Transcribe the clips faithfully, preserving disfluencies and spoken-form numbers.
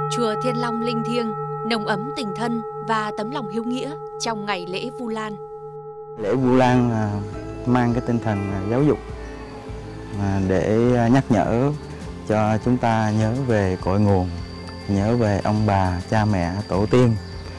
Chùa Thiên Long linh thiêng, nồng ấm tình thân và tấm lòng hiếu nghĩa trong ngày lễ Vu Lan. Lễ Vu Lan mang cái tinh thần giáo dục để nhắc nhở cho chúng ta nhớ về cội nguồn, nhớ về ông bà, cha mẹ, tổ tiên,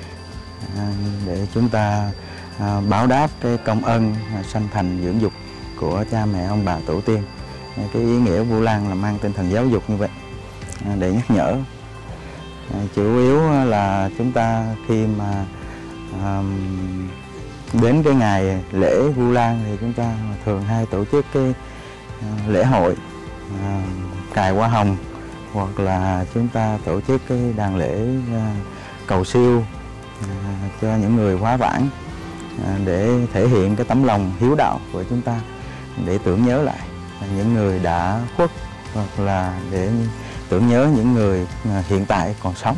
để chúng ta báo đáp cái công ơn sanh thành dưỡng dục của cha mẹ, ông bà, tổ tiên. Cái ý nghĩa Vu Lan là mang tinh thần giáo dục như vậy để nhắc nhở. Chủ yếu là chúng ta khi mà um, đến cái ngày lễ Vu Lan thì chúng ta thường hay tổ chức cái uh, lễ hội uh, cài hoa hồng, hoặc là chúng ta tổ chức cái đàn lễ uh, cầu siêu uh, cho những người quá vãng, uh, để thể hiện cái tấm lòng hiếu đạo của chúng ta, để tưởng nhớ lại những người đã khuất, hoặc là để tưởng nhớ những người hiện tại còn sống.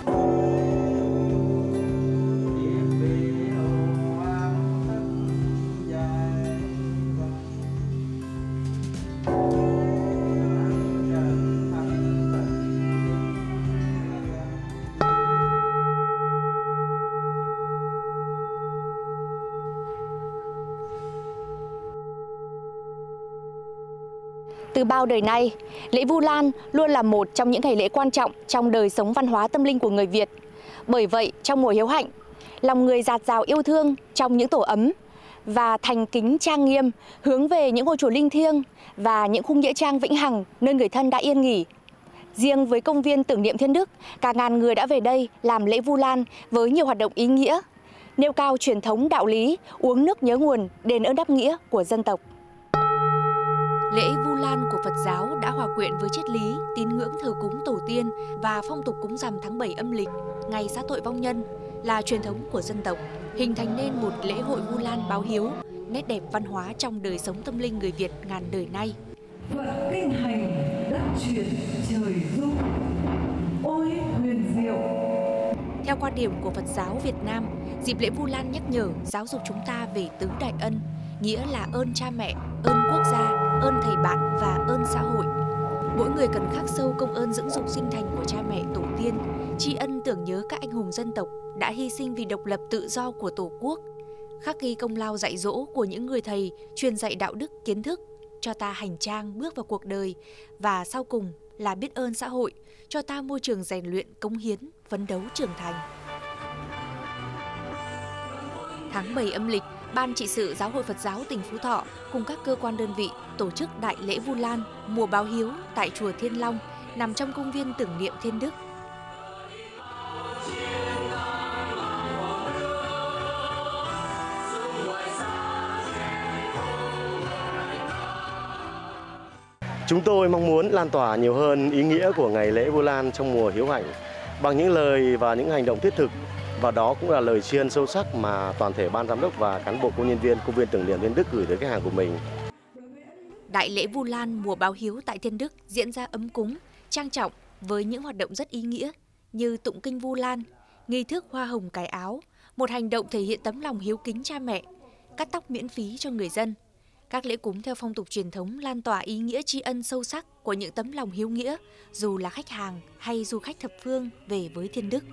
Từ bao đời nay, lễ Vu Lan luôn là một trong những ngày lễ quan trọng trong đời sống văn hóa tâm linh của người Việt. Bởi vậy, trong mùa Hiếu Hạnh, lòng người dạt dào yêu thương trong những tổ ấm và thành kính trang nghiêm hướng về những ngôi chùa linh thiêng và những khu nghĩa trang vĩnh hằng nơi người thân đã yên nghỉ. Riêng với công viên tưởng niệm Thiên Đức, cả ngàn người đã về đây làm lễ Vu Lan với nhiều hoạt động ý nghĩa, nêu cao truyền thống đạo lý, uống nước nhớ nguồn, đền ơn đáp nghĩa của dân tộc. Lễ Vu Lan của Phật giáo đã hòa quyện với triết lý, tín ngưỡng thờ cúng tổ tiên và phong tục cúng rằm tháng bảy âm lịch, ngày xá tội vong nhân, là truyền thống của dân tộc, hình thành nên một lễ hội Vu Lan báo hiếu, nét đẹp văn hóa trong đời sống tâm linh người Việt ngàn đời nay. Phật kinh hành, đất chuyển trời du, ôi huyền diệu. Theo quan điểm của Phật giáo Việt Nam, dịp lễ Vu Lan nhắc nhở, giáo dục chúng ta về tứ đại ân, nghĩa là ơn cha mẹ, ơn quốc gia, ơn thầy bạn và ơn xã hội. Mỗi người cần khắc sâu công ơn dưỡng dục sinh thành của cha mẹ tổ tiên, tri ân tưởng nhớ các anh hùng dân tộc đã hy sinh vì độc lập tự do của Tổ quốc, khắc ghi công lao dạy dỗ của những người thầy truyền dạy đạo đức kiến thức cho ta hành trang bước vào cuộc đời, và sau cùng là biết ơn xã hội cho ta môi trường rèn luyện, cống hiến, phấn đấu trưởng thành. Tháng bảy âm lịch, Ban trị sự Giáo hội Phật giáo tỉnh Phú Thọ cùng các cơ quan đơn vị tổ chức đại lễ Vu Lan mùa báo hiếu tại chùa Thiên Long nằm trong công viên tưởng niệm Thiên Đức. Chúng tôi mong muốn lan tỏa nhiều hơn ý nghĩa của ngày lễ Vu Lan trong mùa Hiếu Hạnh bằng những lời và những hành động thiết thực. Và đó cũng là lời tri ân sâu sắc mà toàn thể ban giám đốc và cán bộ công nhân viên công viên tưởng niệm Thiên Đức gửi tới khách hàng của mình. Đại lễ Vu Lan mùa báo hiếu tại Thiên Đức diễn ra ấm cúng, trang trọng với những hoạt động rất ý nghĩa như tụng kinh Vu Lan, nghi thức hoa hồng cài áo, một hành động thể hiện tấm lòng hiếu kính cha mẹ, cắt tóc miễn phí cho người dân. Các lễ cúng theo phong tục truyền thống lan tỏa ý nghĩa tri ân sâu sắc của những tấm lòng hiếu nghĩa, dù là khách hàng hay du khách thập phương về với Thiên Đức.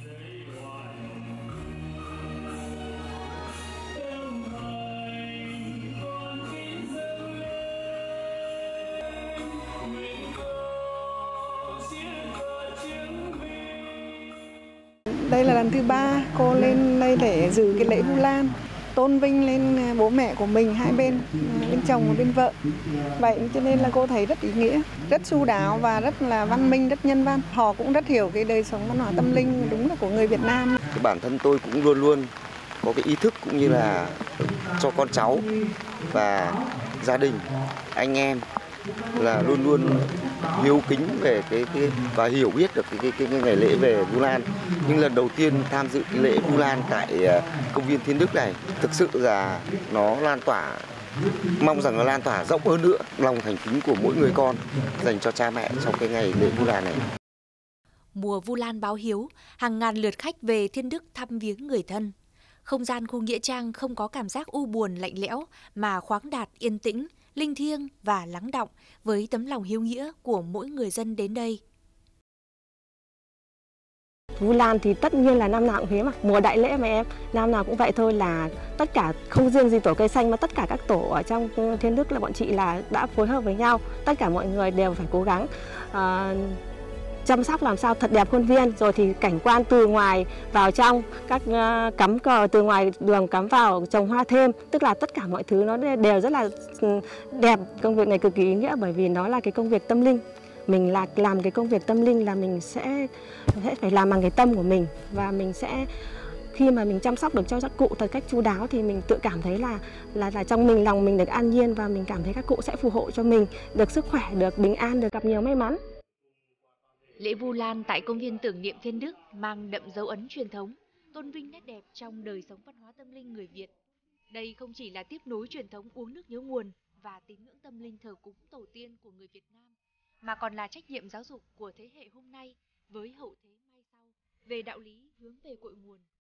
Đây là lần thứ ba cô lên đây để dự cái lễ Vu Lan, tôn vinh lên bố mẹ của mình hai bên, bên chồng và bên vợ. Vậy cho nên là cô thấy rất ý nghĩa, rất chu đáo và rất là văn minh, rất nhân văn. Họ cũng rất hiểu cái đời sống văn hóa tâm linh đúng là của người Việt Nam. Cái bản thân tôi cũng luôn luôn có cái ý thức cũng như là cho con cháu và gia đình, anh em là luôn luôn hiếu kính về cái, cái và hiểu biết được cái, cái, cái, cái ngày lễ về Vu Lan. Nhưng lần đầu tiên tham dự cái lễ Vu Lan tại uh, công viên Thiên Đức này, thực sự là nó lan tỏa, mong rằng nó lan tỏa rộng hơn nữa lòng thành kính của mỗi người con dành cho cha mẹ trong cái ngày lễ Vu Lan này. Mùa Vu Lan báo hiếu, hàng ngàn lượt khách về Thiên Đức thăm viếng người thân. Không gian khu nghĩa trang không có cảm giác u buồn lạnh lẽo mà khoáng đạt, yên tĩnh, linh thiêng và lắng đọng với tấm lòng hiếu nghĩa của mỗi người dân đến đây. Vu Lan thì tất nhiên là năm nào cũng thế mà, mùa đại lễ mà em, năm nào cũng vậy thôi, là tất cả không riêng gì tổ cây xanh mà tất cả các tổ ở trong Thiên Đức là bọn chị là đã phối hợp với nhau, tất cả mọi người đều phải cố gắng uh, chăm sóc làm sao thật đẹp khuôn viên, rồi thì cảnh quan từ ngoài vào trong, các uh, cắm cờ từ ngoài đường cắm vào, trồng hoa thêm, tức là tất cả mọi thứ nó đều rất là đẹp. Công việc này cực kỳ ý nghĩa bởi vì nó là cái công việc tâm linh. Mình là làm cái công việc tâm linh là mình sẽ, sẽ phải làm bằng cái tâm của mình, và mình sẽ khi mà mình chăm sóc được cho các cụ thật cách chu đáo thì mình tự cảm thấy là là là trong mình lòng mình được an nhiên, và mình cảm thấy các cụ sẽ phù hộ cho mình được sức khỏe, được bình an, được gặp nhiều may mắn. Lễ Vu Lan tại công viên tưởng niệm Thiên Đức mang đậm dấu ấn truyền thống, tôn vinh nét đẹp trong đời sống văn hóa tâm linh người Việt. Đây không chỉ là tiếp nối truyền thống uống nước nhớ nguồn và tín ngưỡng tâm linh thờ cúng tổ tiên của người Việt Nam, mà còn là trách nhiệm giáo dục của thế hệ hôm nay với hậu thế mai sau về đạo lý hướng về cội nguồn.